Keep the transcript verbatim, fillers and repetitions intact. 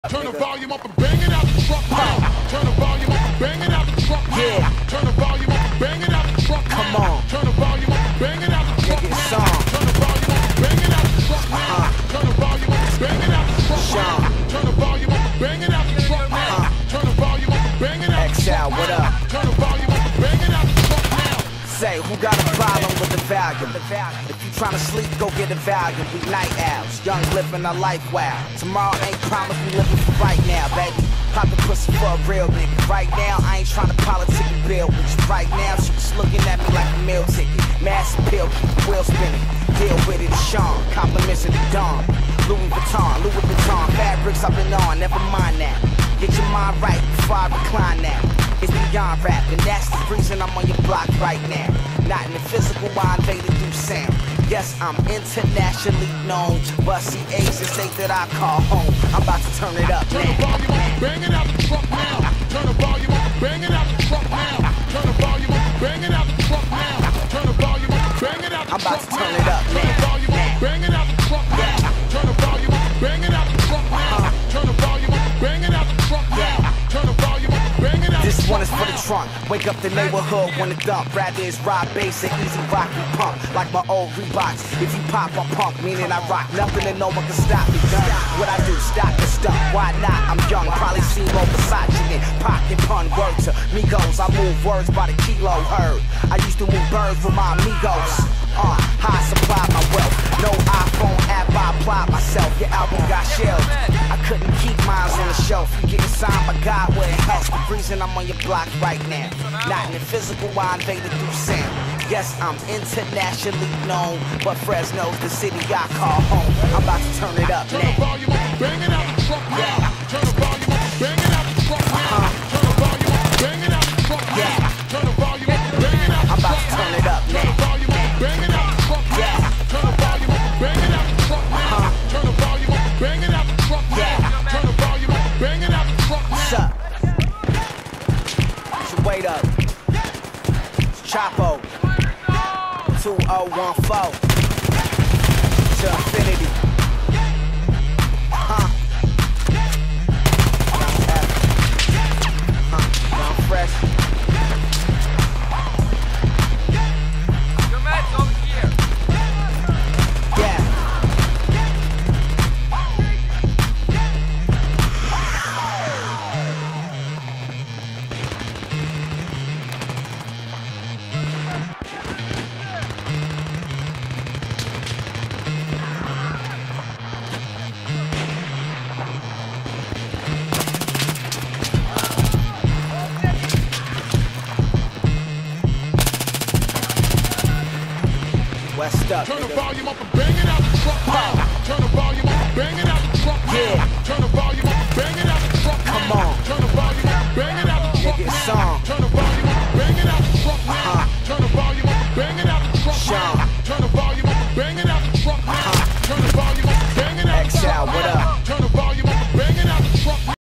Turn the volume up and bang it out the truck now. Turn the volume up and bang it out the truck now. Yeah. Turn the volume up and bang it out the truck now. Come on. Turn the volume up and bang it out the truck Nigga, now. song. Turn the volume up and bang it out the truck now. Uh-huh. Turn the volume up and bang it out the truck Sean. now. Turn the volume up and bang it out the truck now. Uh-huh. Turn the volume up and bang it out the X L, truck what now. up? Turn the volume up and bang it out the truck now. Say, who got a problem with the Valium? If you tryna sleep, go get a Valium. We night owls, young living our life wild. Tomorrow ain't promised, we living for right now, baby. Pop the pussy for a real nigga. Right now, I ain't tryna politic and build with you. Right now, she was looking at me like a meal ticket. Mass appeal, keep the wheel spinning. Deal with it, it's Sean. Compliments of the dawn. Louis Vuitton, Louis Vuitton. Fabrics I've been on, never mind that. Get your mind right before I recline that. It's beyond rap, and that's the reason I'm on your block right now. Not in the physical, I invaded through sound. Yes, I'm internationally known, but see Asians say that I call home. I'm about to turn it up Turn the now. volume up and bang it out the truck now. Turn the volume up and bang it out the truck now. Turn the volume up and bang it out the truck now. Turn the volume up and bang it out the I'm about truck to turn now. it up Turn the now. volume up and bang it out the truck now. Turn the volume up and bang it out the truck now. Turn the volume up and bang it out the truck now. Turn the volume up and bang it out the truck now. This one is for the trunk. Wake up the neighborhood when the dump. Rather is rock bass and easy rock and pump. Like my old Reeboks. If you pop, I punk. Meaning I rock nothing and no one can stop me. Done. What I do, stop the stuff. Why not? I'm young. Probably seen more Versace than pocket pun. Word to Migos. I move words by the kilo heard. I used to move birds with my amigos. Uh, how I supply my wealth. No iPhone app, I apply myself. Your album got shelved. I couldn't keep mine on the shelf. You getting signed by God where it helps. The reason I'm on your block right now. Not in the physical, I invaded through sound. Yes, I'm internationally known, but Fresno's the city I call home. I'm about to turn it up Turn the now. volume up and bang it out the truck now. Turn the volume up and bang it out the truck now. Turn the volume up and bang it out the truck now. Turn the volume up and bang it out the I'm about truck to turn now. it up Turn the now. volume up and bang it out the truck now. Turn the volume up and bang it out the truck now. Turn the volume up and bang it out the truck now. Turn the volume up and bang it out the truck What's now. up? So wait up. It's Chapo. two oh one four. To infinity. Huh? Huh? Young fresh. Your man's over here. Yeah. West up. Turn the nigga. volume up and bang it out the truck now. Turn the volume up and bang it out the truck now. Yeah. Turn the volume up